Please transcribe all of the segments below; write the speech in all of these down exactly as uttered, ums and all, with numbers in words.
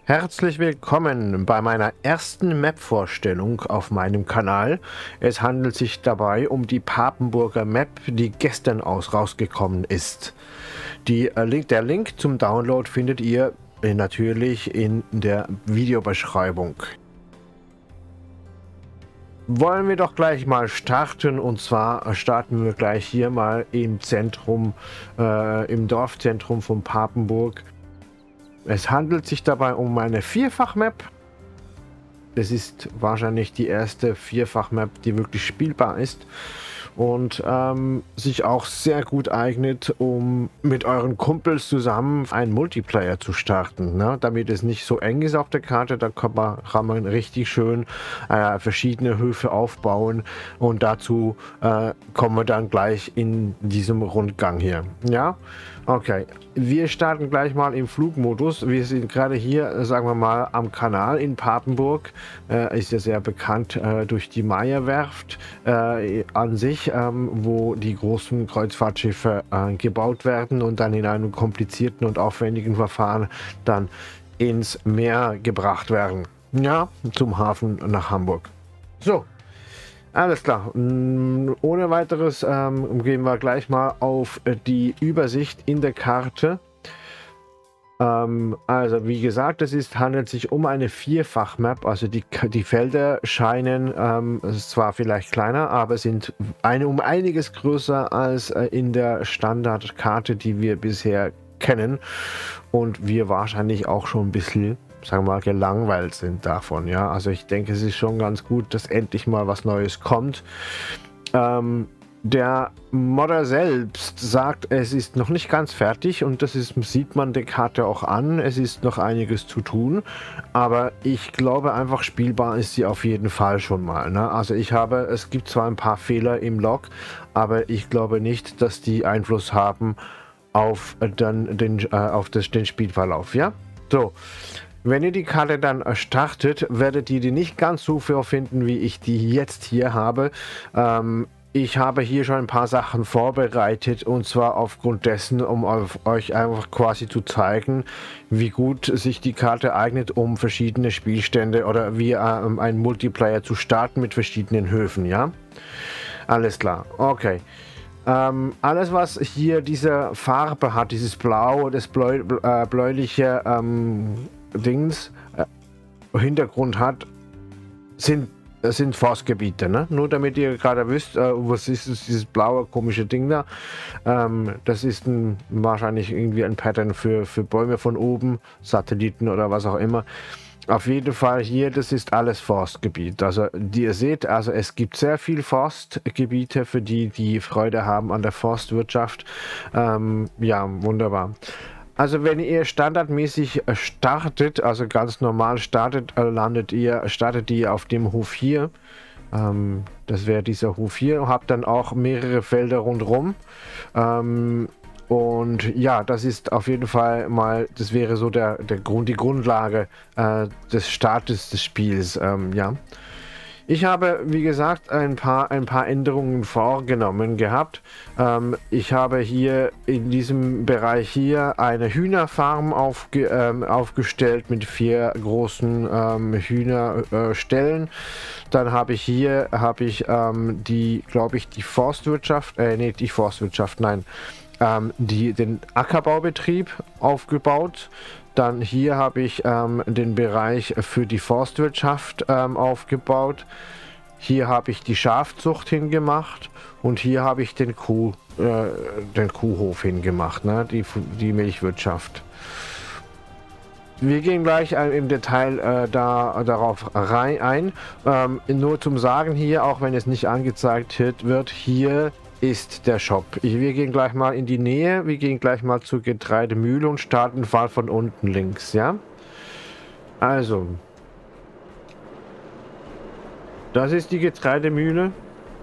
Herzlich willkommen bei meiner ersten Map-Vorstellung auf meinem Kanal. Es handelt sich dabei um die Papenburger Map, die gestern aus rausgekommen ist. Die, äh, Link, der Link zum Download findet ihr äh, natürlich in der Videobeschreibung. Wollen wir doch gleich mal starten, und zwar starten wir gleich hier mal im Zentrum, äh, im Dorfzentrum von Papenburg. Es handelt sich dabei um eine Vierfach-Map. Es ist wahrscheinlich die erste Vierfach-Map, die wirklich spielbar ist und ähm, sich auch sehr gut eignet, um mit euren Kumpels zusammen einen Multiplayer zu starten, ne? Damit es nicht so eng ist auf der Karte, da kann man, kann man richtig schön äh, verschiedene Höfe aufbauen, und dazu äh, kommen wir dann gleich in diesem Rundgang hier. Ja, okay. Wir starten gleich mal im Flugmodus. Wir sind gerade hier, sagen wir mal, am Kanal in Papenburg. Äh, ist ja sehr bekannt äh, durch die Meierwerft äh, an sich, ähm, wo die großen Kreuzfahrtschiffe äh, gebaut werden und dann in einem komplizierten und aufwendigen Verfahren dann ins Meer gebracht werden. Ja, zum Hafen nach Hamburg. So. Alles klar, ohne weiteres ähm, gehen wir gleich mal auf die Übersicht in der Karte. Ähm, also wie gesagt, es ist, handelt sich um eine Vierfach-Map, also die, die Felder scheinen, ähm, es ist zwar vielleicht kleiner, aber sind eine, um einiges größer als äh, in der Standardkarte, die wir bisher kennen, und wir wahrscheinlich auch schon ein bisschen, sagen wir mal, gelangweilt sind davon. Ja, also ich denke, es ist schon ganz gut, dass endlich mal was Neues kommt. Ähm, der Modder selbst sagt, es ist noch nicht ganz fertig, und das ist, sieht man der Karte auch an. Es ist noch einiges zu tun, aber ich glaube einfach, spielbar ist sie auf jeden Fall schon mal, ne? Also ich habe, es gibt zwar ein paar Fehler im Log, aber ich glaube nicht, dass die Einfluss haben auf, dann den, äh, auf das, den Spielverlauf. Ja, so. Wenn ihr die Karte dann startet, werdet ihr die nicht ganz so finden, wie ich die jetzt hier habe. Ähm, ich habe hier schon ein paar Sachen vorbereitet, und zwar aufgrund dessen, um euch einfach quasi zu zeigen, wie gut sich die Karte eignet, um verschiedene Spielstände oder wie ähm, ein Multiplayer zu starten mit verschiedenen Höfen. Ja, alles klar. Okay. Ähm, alles, was hier diese Farbe hat, dieses Blau, das Bläu äh, bläuliche ähm, Dings äh, Hintergrund hat, sind, äh, sind Forstgebiete, ne? Nur damit ihr gerade wisst, äh, was ist das, dieses blaue komische Ding da. Ähm, das ist ein, wahrscheinlich irgendwie ein Pattern für, für Bäume von oben, Satelliten oder was auch immer. Auf jeden Fall hier, das ist alles Forstgebiet. Also die, ihr seht, also es gibt sehr viel Forstgebiete für die, die Freude haben an der Forstwirtschaft. Ähm, ja, wunderbar. Also wenn ihr standardmäßig startet, also ganz normal startet, landet ihr, startet ihr auf dem Hof hier. Ähm, das wäre dieser Hof hier. Habt dann auch mehrere Felder rundherum. Ähm, Und ja, das ist auf jeden Fall mal, das wäre so der, der Grund, die Grundlage äh, des Startes des Spiels. Ähm, ja. Ich habe, wie gesagt, ein paar, ein paar Änderungen vorgenommen gehabt. Ähm, ich habe hier in diesem Bereich hier eine Hühnerfarm aufge, ähm, aufgestellt mit vier großen ähm, Hühnerställen. Äh, Dann habe ich hier, habe ich ähm, die, glaube ich, die Forstwirtschaft, äh, nee, die Forstwirtschaft, nein. Die, den Ackerbaubetrieb aufgebaut. Dann hier habe ich ähm, den Bereich für die Forstwirtschaft ähm, aufgebaut. Hier habe ich die Schafzucht hingemacht, und hier habe ich den, Kuh, äh, den Kuhhof hingemacht, ne? die, die Milchwirtschaft. Wir gehen gleich äh, im Detail äh, da, darauf rein ein. Ähm, nur zum Sagen hier, auch wenn es nicht angezeigt wird, hier ist der Shop. Ich, wir gehen gleich mal in die Nähe, wir gehen gleich mal zur Getreidemühle und starten mal von unten links, ja? Also, das ist die Getreidemühle.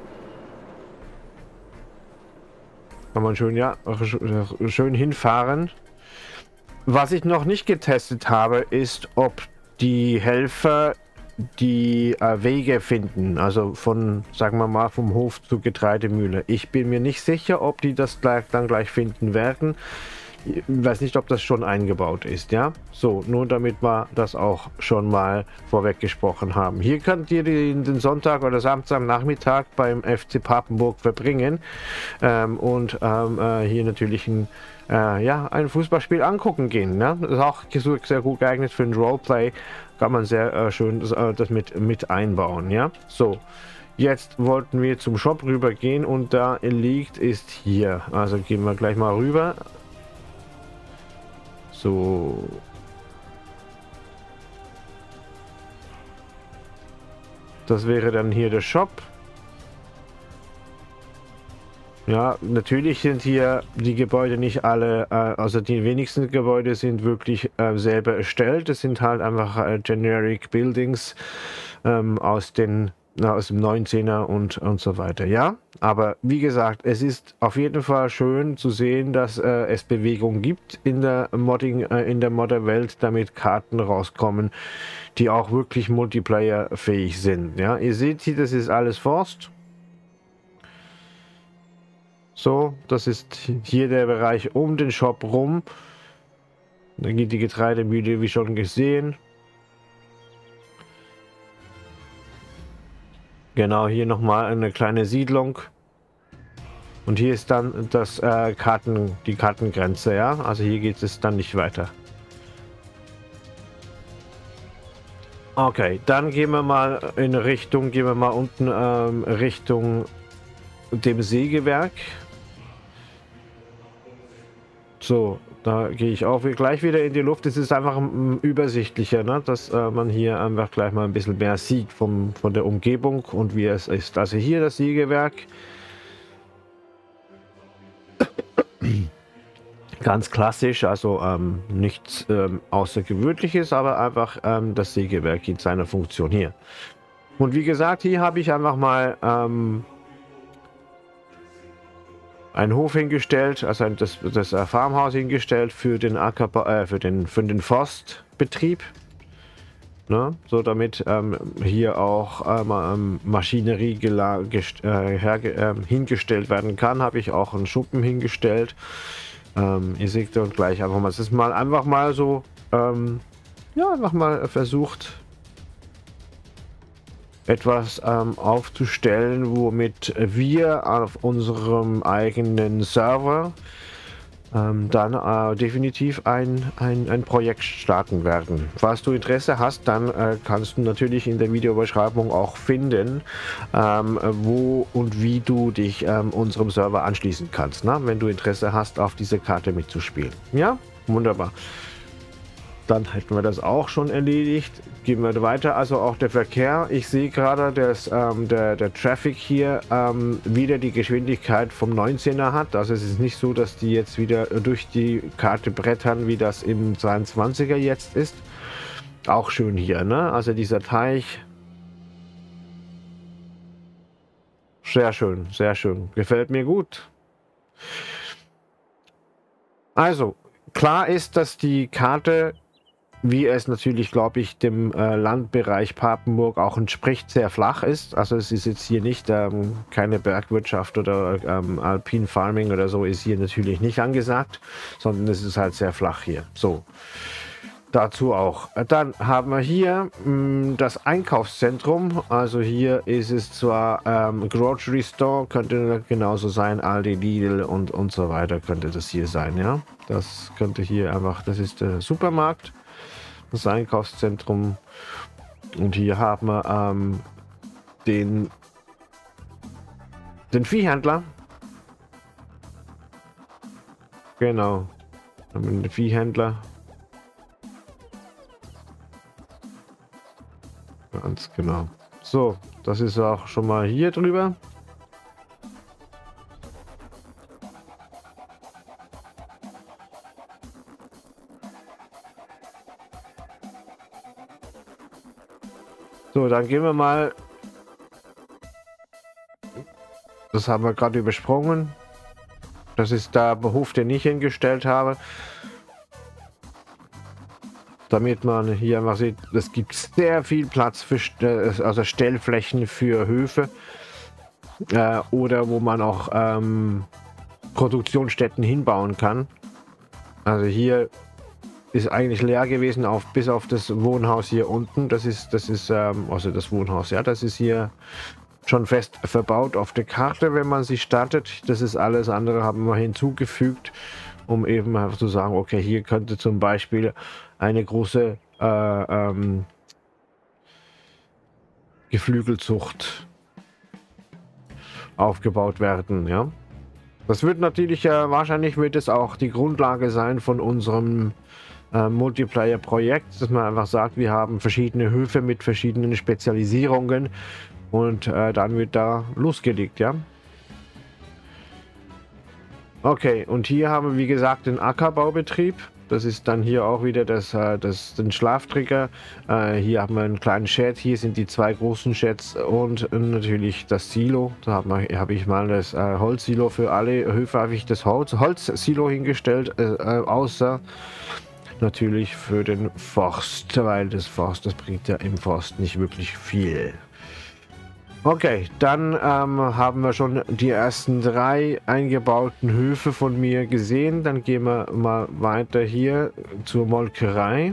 Kann man schön, ja, schön hinfahren. Was ich noch nicht getestet habe, ist, ob die Helfer die äh, Wege finden, also von, sagen wir mal, vom Hof zur Getreidemühle. Ich bin mir nicht sicher, ob die das gleich, dann gleich finden werden. Ich weiß nicht, ob das schon eingebaut ist, ja? So, nur damit wir das auch schon mal vorweg gesprochen haben. Hier könnt ihr den, den Sonntag oder Samstagnachmittag beim F C Papenburg verbringen ähm, und ähm, äh, hier natürlich ein, äh, ja, ein Fußballspiel angucken gehen. Ne? Das ist auch sehr gut geeignet für ein Roleplay. Kann man sehr äh, schön äh, das mit, mit einbauen, ja? So. Jetzt wollten wir zum Shop rüber gehen und da liegt ist hier. Also gehen wir gleich mal rüber. So. Das wäre dann hier der Shop. Ja, natürlich sind hier die Gebäude nicht alle, äh, also die wenigsten Gebäude sind wirklich äh, selber erstellt. Es sind halt einfach äh, Generic Buildings ähm, aus den aus dem neunzehner und, und so weiter, ja. Aber wie gesagt, es ist auf jeden Fall schön zu sehen, dass äh, es Bewegung gibt in der Modding, äh, in der Modderwelt, damit Karten rauskommen, die auch wirklich Multiplayer-fähig sind. Ja, ihr seht hier, das ist alles Forst. So, das ist hier der Bereich um den Shop rum. Da geht die Getreidemühle, wie schon gesehen. Genau, hier nochmal eine kleine Siedlung. Und hier ist dann das äh, Karten, die Kartengrenze, ja. Also hier geht es dann nicht weiter. Okay, dann gehen wir mal in Richtung, gehen wir mal unten ähm, Richtung dem Sägewerk. So, da gehe ich auch gleich wieder in die Luft. Es ist einfach um, übersichtlicher, ne? Dass äh, man hier einfach gleich mal ein bisschen mehr sieht vom, von der Umgebung und wie es ist. Also hier das Sägewerk. Ganz klassisch, also ähm, nichts ähm, Außergewöhnliches, aber einfach ähm, das Sägewerk in seiner Funktion hier. Und wie gesagt, hier habe ich einfach mal ähm, einen Hof hingestellt, also das, das äh, Farmhaus hingestellt für den Acker, äh, für den für den Forstbetrieb, ne? So damit ähm, hier auch ähm, Maschinerie äh, äh, hingestellt werden kann, habe ich auch einen Schuppen hingestellt. Ähm, ihr seht dann gleich einfach mal, es ist mal einfach mal so, ähm, ja, einfach mal versucht, etwas ähm, aufzustellen, womit wir auf unserem eigenen Server ähm, dann äh, definitiv ein, ein, ein Projekt starten werden. Falls du Interesse hast, dann äh, kannst du natürlich in der Videobeschreibung auch finden, ähm, wo und wie du dich ähm, unserem Server anschließen kannst, ne? Wenn du Interesse hast, auf diese Karte mitzuspielen. Ja, wunderbar. Dann hätten wir das auch schon erledigt. Gehen wir weiter. Also auch der Verkehr. Ich sehe gerade, dass ähm, der, der Traffic hier ähm, wieder die Geschwindigkeit vom neunzehner hat. Also es ist nicht so, dass die jetzt wieder durch die Karte brettern, wie das im zweiundzwanziger jetzt ist. Auch schön hier, ne? Also dieser Teich. Sehr schön, sehr schön. Gefällt mir gut. Also, klar ist, dass die Karte, wie es natürlich, glaube ich, dem äh, Landbereich Papenburg auch entspricht, sehr flach ist. Also es ist jetzt hier nicht ähm, keine Bergwirtschaft oder ähm, Alpine Farming oder so ist hier natürlich nicht angesagt, sondern es ist halt sehr flach hier. So, dazu auch. Dann haben wir hier mh, das Einkaufszentrum. Also hier ist es zwar ähm, Grocery Store, könnte genauso sein, Aldi, Lidl und, und so weiter könnte das hier sein, ja. Das könnte hier einfach, das ist der Supermarkt. Das Einkaufszentrum, und hier haben wir ähm, den den Viehhändler. Genau, haben wir den Viehhändler. Ganz genau. So, das ist auch schon mal hier drüber. So, dann gehen wir mal. Das haben wir gerade übersprungen. Das ist der Hof, den ich hingestellt habe. Damit man hier einfach sieht, es gibt sehr viel Platz für also Stellflächen für Höfe. Äh, oder wo man auch ähm, Produktionsstätten hinbauen kann. Also hier ist eigentlich leer gewesen, auf, bis auf das Wohnhaus hier unten. Das ist, das ist, ähm, also das Wohnhaus, ja, das ist hier schon fest verbaut auf der Karte, wenn man sie startet. Das ist alles andere, haben wir hinzugefügt, um eben einfach zu sagen, okay, hier könnte zum Beispiel eine große äh, ähm, Geflügelzucht aufgebaut werden, ja. Das wird natürlich, äh, wahrscheinlich wird es auch die Grundlage sein von unserem äh, Multiplayer-Projekt, dass man einfach sagt, wir haben verschiedene Höfe mit verschiedenen Spezialisierungen und äh, dann wird da losgelegt, ja. Okay, und hier haben wir, wie gesagt, den Ackerbaubetrieb. Das ist dann hier auch wieder das, äh, das, den Schlafträger. Äh, hier haben wir einen kleinen Shed. Hier sind die zwei großen Sheds und äh, natürlich das Silo. Da habe hab ich mal das äh, Holzsilo für alle Höfe, habe ich das Holz, Holzsilo hingestellt, äh, äh, außer natürlich für den Forst, weil das Forst, das bringt ja im Forst nicht wirklich viel. Okay, dann ähm, haben wir schon die ersten drei eingebauten Höfe von mir gesehen. Dann gehen wir mal weiter hier zur Molkerei.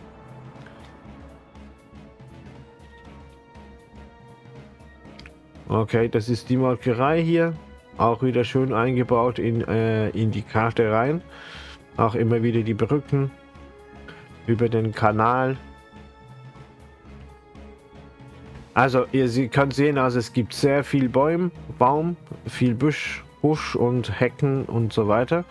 Okay, das ist die Molkerei hier. Auch wieder schön eingebaut in, äh, in die Karte rein. Auch immer wieder die Brücken über den Kanal. Also ihr sie könnt sehen, also es gibt sehr viel Bäume, Baum, viel Busch, Busch und Hecken und so weiter.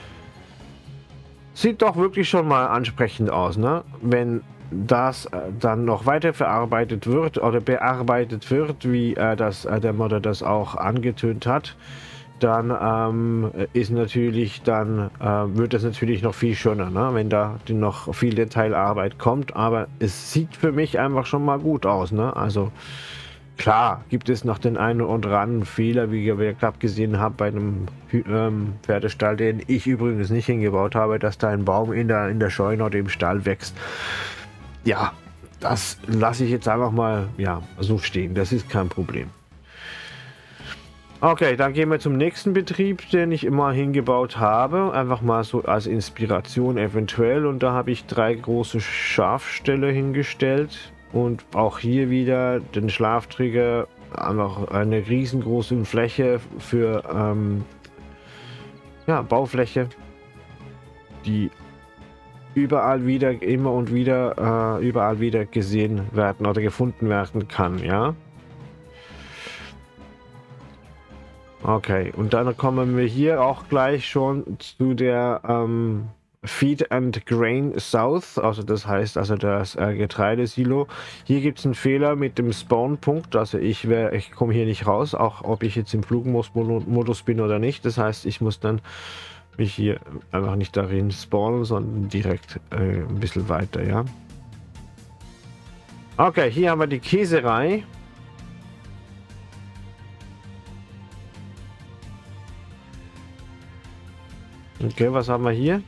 Sieht doch wirklich schon mal ansprechend aus, ne? Wenn das äh, dann noch weiter verarbeitet wird oder bearbeitet wird, wie äh, das äh, der Modder das auch angetönt hat, dann ähm, ist natürlich dann äh, wird es natürlich noch viel schöner, ne? Wenn da noch viel Detailarbeit kommt, aber es sieht für mich einfach schon mal gut aus, ne? Also klar gibt es noch den einen oder anderen Fehler, wie ich gerade gesehen habe bei einem ähm, Pferdestall, den ich übrigens nicht hingebaut habe, dass da ein Baum in der in der Scheune oder im Stall wächst. Ja, das lasse ich jetzt einfach mal ja so stehen. Das ist kein Problem. Okay, dann gehen wir zum nächsten Betrieb, den ich immer hingebaut habe. Einfach mal so als Inspiration eventuell. Und da habe ich drei große Schafställe hingestellt. Und auch hier wieder den Schlafträger. Einfach eine riesengroße Fläche für ähm, ja, Baufläche. Die überall wieder, immer und wieder, äh, überall wieder gesehen werden oder gefunden werden kann, ja. Okay, und dann kommen wir hier auch gleich schon zu der ähm, Feed and Grain South, also das heißt also das äh, Getreidesilo. Hier gibt es einen Fehler mit dem Spawn-Punkt, also ich, wär, ich komme hier nicht raus, auch ob ich jetzt im Flugmodus bin oder nicht. Das heißt, ich muss dann mich hier einfach nicht darin spawnen, sondern direkt äh, ein bisschen weiter, ja. Okay, hier haben wir die Käserei. Okay, was haben wir hier?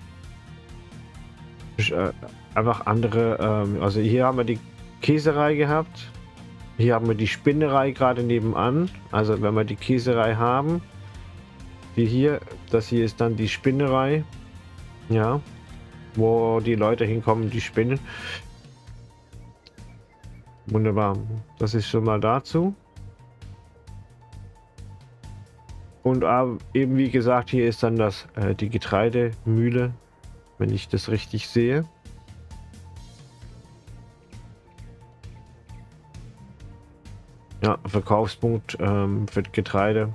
Äh, einfach andere, ähm, also hier haben wir die Käserei gehabt. Hier haben wir die Spinnerei gerade nebenan. Also wenn wir die Käserei haben, die hier, das hier ist dann die Spinnerei. Ja, wo die Leute hinkommen, die spinnen. Wunderbar. Das ist schon mal dazu. Und äh, eben wie gesagt, hier ist dann das äh, die Getreidemühle, wenn ich das richtig sehe. Ja, Verkaufspunkt ähm, für Getreide.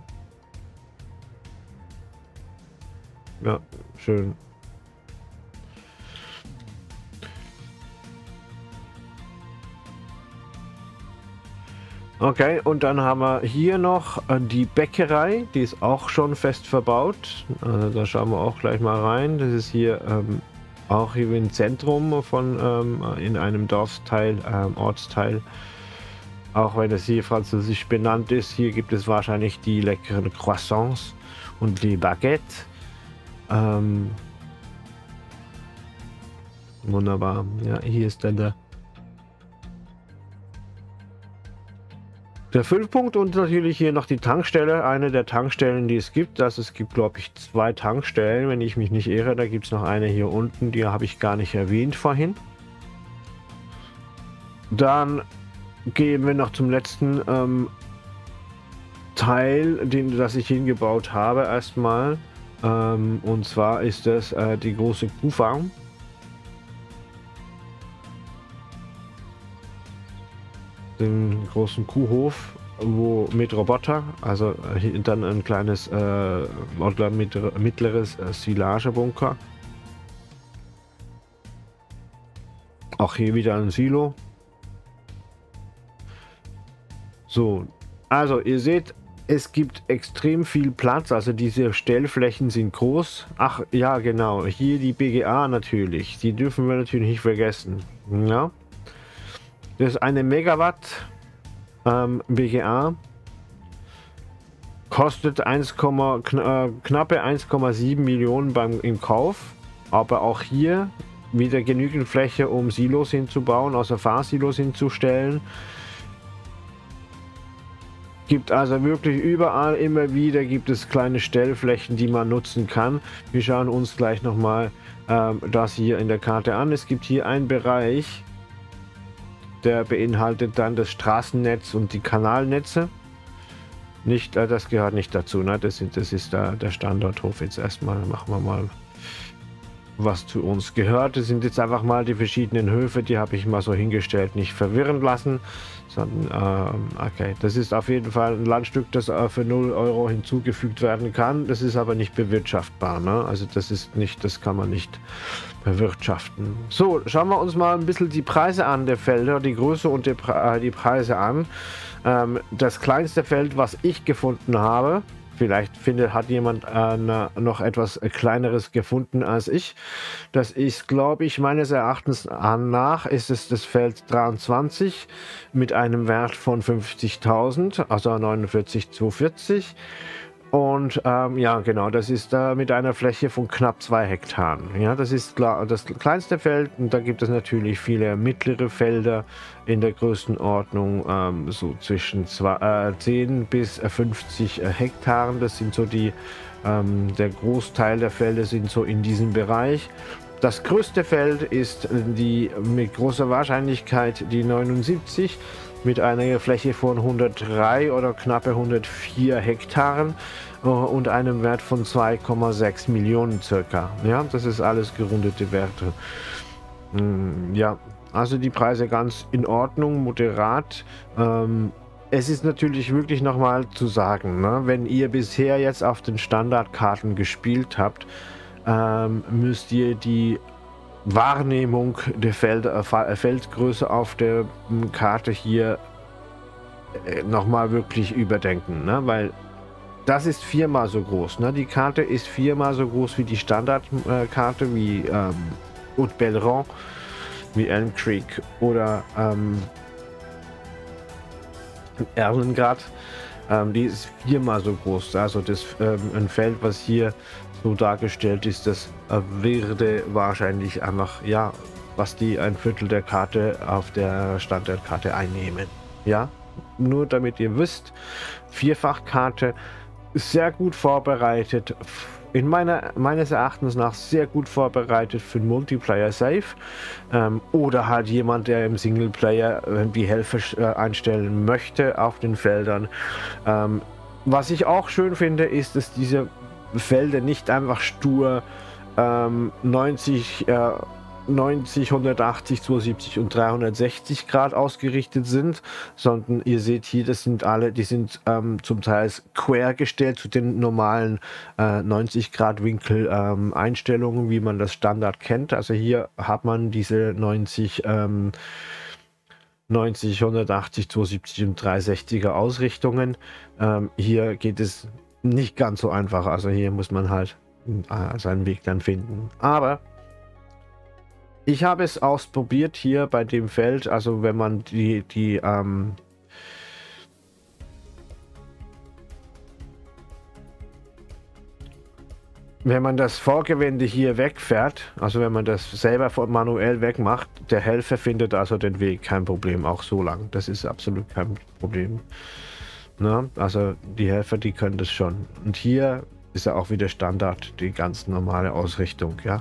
Ja, schön. Okay, und dann haben wir hier noch äh, die Bäckerei, die ist auch schon fest verbaut. Also da schauen wir auch gleich mal rein. Das ist hier ähm, auch hier im Zentrum von ähm, in einem Dorfteil, ähm, Ortsteil. Auch wenn es hier französisch benannt ist, hier gibt es wahrscheinlich die leckeren Croissants und die Baguette. Ähm, wunderbar. Ja, hier ist dann der der Füllpunkt und natürlich hier noch die Tankstelle, eine der Tankstellen, die es gibt. Also es gibt, glaube ich, zwei Tankstellen, wenn ich mich nicht irre. Da gibt es noch eine hier unten, die habe ich gar nicht erwähnt vorhin. Dann gehen wir noch zum letzten ähm, Teil, den das ich hingebaut habe erstmal. Ähm, und zwar ist das äh, die große Kuhfarm. Den großen Kuhhof, wo mit Roboter, also äh, dann ein kleines äh, oder mittleres äh, Silagebunker. Auch hier wieder ein Silo. So, also ihr seht, es gibt extrem viel Platz, also diese Stellflächen sind groß. Ach ja, genau, hier die B G A natürlich, die dürfen wir natürlich nicht vergessen. Ja. Das ist eine Megawatt ähm, B G A, kostet eins, kn äh, knappe eins Komma sieben Millionen beim im Kauf, aber auch hier wieder genügend Fläche, um Silos hinzubauen, also Fahrsilos hinzustellen. Gibt also wirklich überall immer wieder gibt es kleine Stellflächen, die man nutzen kann. Wir schauen uns gleich nochmal ähm, das hier in der Karte an. Es gibt hier einen Bereich, der beinhaltet dann das Straßennetz und die Kanalnetze. Nicht, äh, das gehört nicht dazu, ne? Das, sind, das ist da der Standorthof. Jetzt erstmal machen wir mal, was zu uns gehört. Das sind jetzt einfach mal die verschiedenen Höfe, die habe ich mal so hingestellt, nicht verwirren lassen. Sondern, äh, okay, das ist auf jeden Fall ein Landstück, das äh, für null Euro hinzugefügt werden kann. Das ist aber nicht bewirtschaftbar, ne? Also das ist nicht, das kann man nicht bewirtschaften. So, schauen wir uns mal ein bisschen die Preise an der Felder, die Größe und die, Pre äh, die Preise an. Ähm, das kleinste Feld, was ich gefunden habe, vielleicht findet, hat jemand äh, noch etwas kleineres gefunden als ich. Das ist, glaube ich, meines Erachtens nach, ist es das Feld dreiundzwanzig mit einem Wert von fünfzigtausend, also neunundvierzig zweihundertvierzig. Und ähm, ja, genau, das ist äh, mit einer Fläche von knapp zwei Hektaren. Ja, das ist klar, das kleinste Feld. Und da gibt es natürlich viele mittlere Felder in der Größenordnung, ähm, so zwischen zwei, äh, zehn bis fünfzig äh, Hektaren. Das sind so die, ähm, der Großteil der Felder sind so in diesem Bereich. Das größte Feld ist die mit großer Wahrscheinlichkeit die neunundsiebzig mit einer Fläche von hundertdrei oder knappe hundertvier Hektaren äh, und einem Wert von zwei Komma sechs Millionen circa. Ja, das ist alles gerundete Werte. Mm, ja, also die Preise ganz in Ordnung, moderat. Ähm, es ist natürlich wirklich nochmal zu sagen, ne, wenn ihr bisher jetzt auf den Standardkarten gespielt habt, ähm, müsst ihr die Wahrnehmung der Feld, äh, Feldgröße auf der Karte hier äh, nochmal wirklich überdenken, ne? Weil das ist viermal so groß. Ne? Die Karte ist viermal so groß wie die Standardkarte, äh, wie ähm, Haute-Belron, wie Elm Creek oder ähm, Erlengrad. Ähm, die ist viermal so groß. Also das ähm, ein Feld, was hier so dargestellt ist, das äh, würde wahrscheinlich einfach, ja, was die ein Viertel der Karte auf der Standardkarte einnehmen. Ja, nur damit ihr wisst, Vierfachkarte ist sehr gut vorbereitet, in meiner, meines Erachtens nach sehr gut vorbereitet für den Multiplayer Safe ähm, oder halt jemand, der im Singleplayer äh, die Helfer äh, einstellen möchte auf den Feldern. Ähm, was ich auch schön finde, ist, dass diese Felder nicht einfach stur ähm, neunzig, äh, neunzig, hundertachtzig, zweihundertsiebzig und dreihundertsechzig Grad ausgerichtet sind, sondern ihr seht hier, das sind alle, die sind ähm, zum Teil quer gestellt zu den normalen äh, neunzig Grad Winkel ähm, Einstellungen, wie man das Standard kennt. Also hier hat man diese neunzig, ähm, neunzig, hundertachtzig, zweihundertsiebzig und dreihundertsechziger Ausrichtungen. Ähm, hier geht es nicht ganz so einfach, also hier muss man halt äh, seinen Weg dann finden. Aber ich habe es ausprobiert hier bei dem Feld, also wenn man die, die ähm, wenn man das Vorgewende hier wegfährt, also wenn man das selber manuell wegmacht, der Helfer findet also den Weg, kein Problem, auch so lang. Das ist absolut kein Problem. Na, also die Helfer, die können das schon. Und hier ist ja auch wieder Standard, die ganz normale Ausrichtung, ja.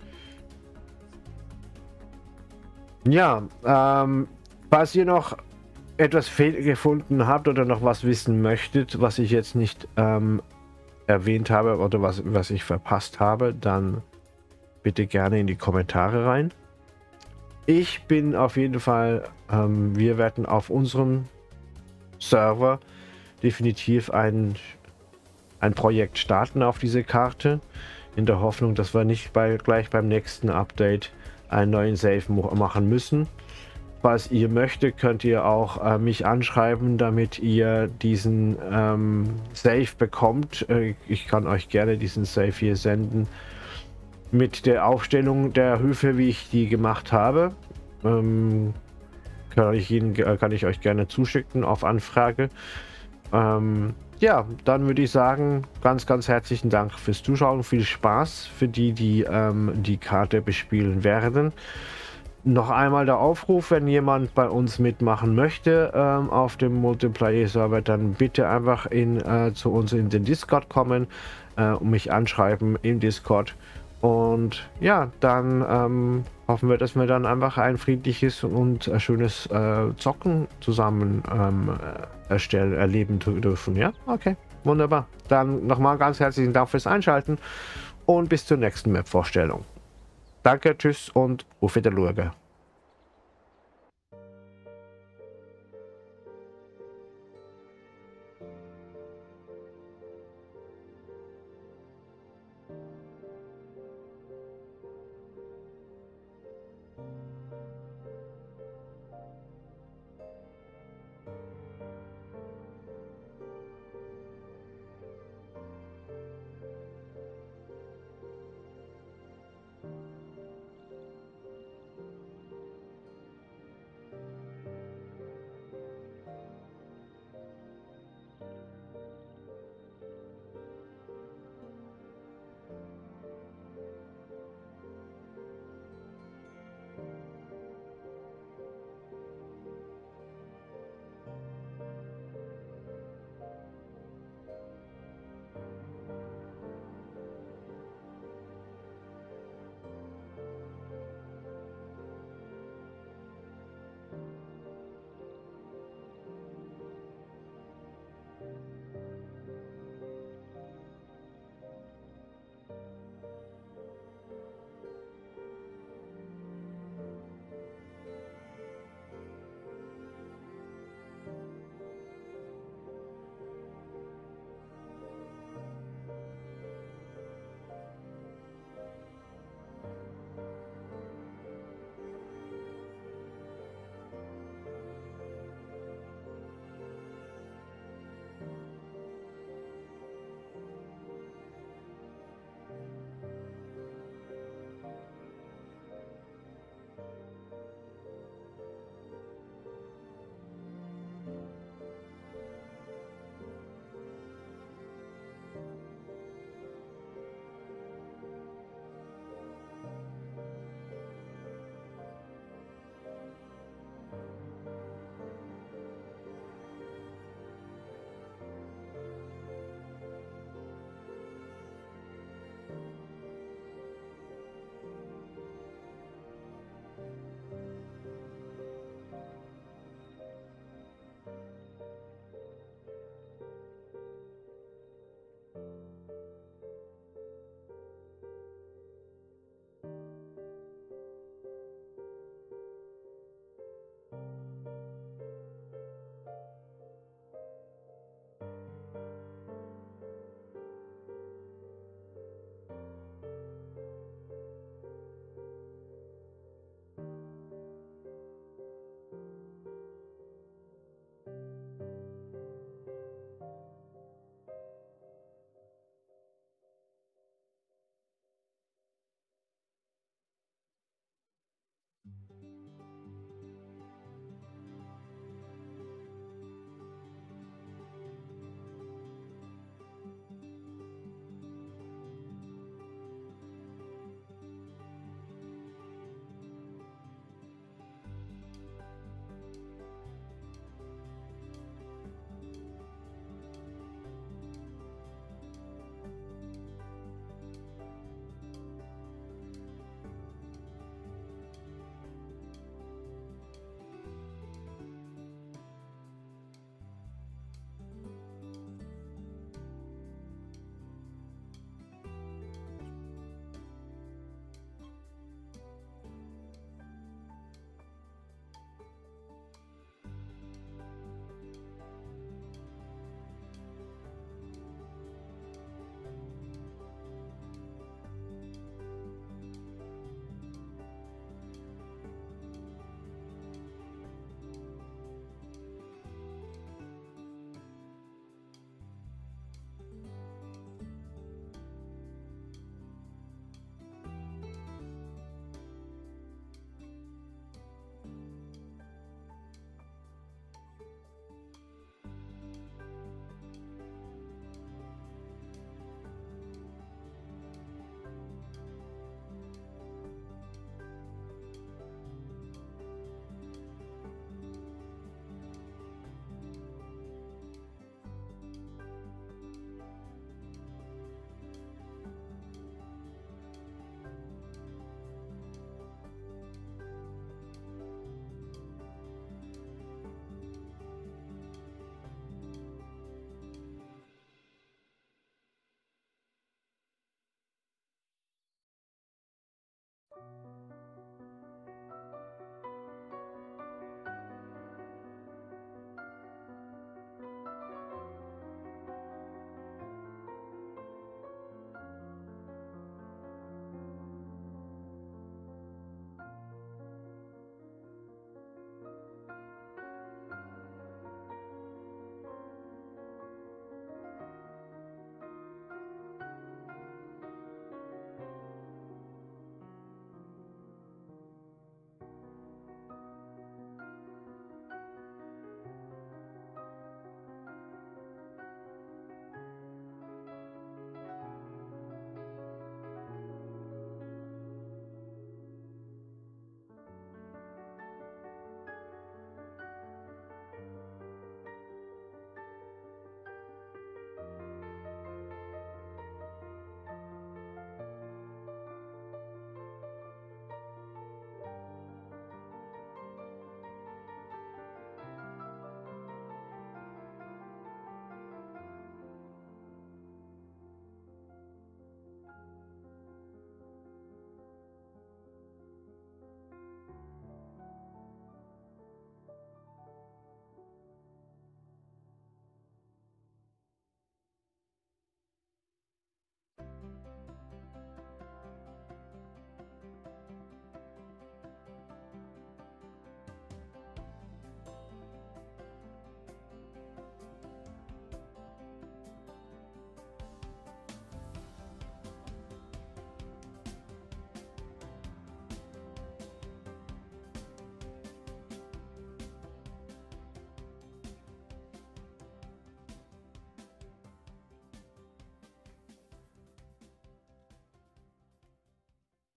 Ja, ähm, falls ihr noch etwas gefunden habt oder noch was wissen möchtet, was ich jetzt nicht ähm, erwähnt habe oder was, was ich verpasst habe, dann bitte gerne in die Kommentare rein. Ich bin auf jeden Fall, ähm, wir werden auf unserem Server definitiv ein, ein Projekt starten auf diese Karte, in der Hoffnung, dass wir nicht bei, gleich beim nächsten Update einen neuen Save machen müssen. Falls ihr möchtet, könnt ihr auch äh, mich anschreiben, damit ihr diesen ähm, Save bekommt. Äh, ich kann euch gerne diesen Save hier senden mit der Aufstellung der Höfe, wie ich die gemacht habe. Ähm, kann, ich Ihnen, kann ich euch gerne zuschicken auf Anfrage. Ähm, ja, dann würde ich sagen, ganz, ganz herzlichen Dank fürs Zuschauen. Viel Spaß für die, die ähm, die Karte bespielen werden. Noch einmal der Aufruf, wenn jemand bei uns mitmachen möchte ähm, auf dem Multiplayer-Server, dann bitte einfach in, äh, zu uns in den Discord kommen äh, und mich anschreiben im Discord. Und ja, dann ähm, hoffen wir, dass wir dann einfach ein friedliches und äh, schönes äh, Zocken zusammen ähm, erstellen, erleben dürfen. Ja, okay, wunderbar. Dann nochmal ganz herzlichen Dank fürs Einschalten und bis zur nächsten Map-Vorstellung. Danke, tschüss und auf Wiedersehen.